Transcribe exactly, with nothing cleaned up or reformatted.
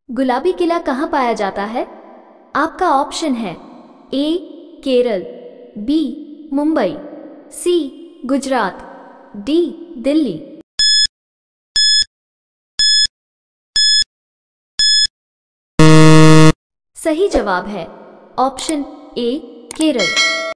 गुलाबी किला कहाँ पाया जाता है? आपका ऑप्शन है A Kerala, B Mumbai, C Gujarat, D Delhi. सही जवाब है ऑप्शन ए केरल।